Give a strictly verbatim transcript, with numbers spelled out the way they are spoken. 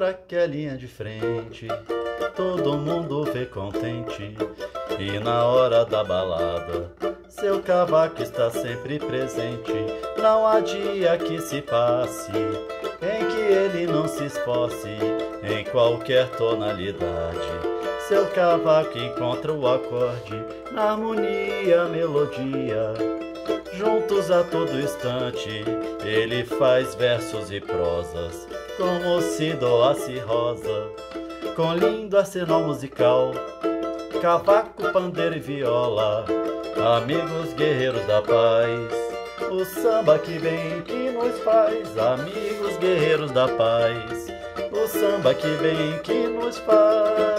daquelinha de frente, todo mundo vê contente. E na hora da balada, seu cavaco está sempre presente. Não há dia que se passe em que ele não se esforce em qualquer tonalidade. Seu cavaco encontra o acorde na harmonia, melodia. Juntos a todo instante, ele faz versos e prosas, como se doasse rosa, com lindo arsenal musical, cavaco, pandeiro e viola, amigos guerreiros da paz. O samba que vem que nos faz, amigos guerreiros da paz. O samba que vem que nos faz.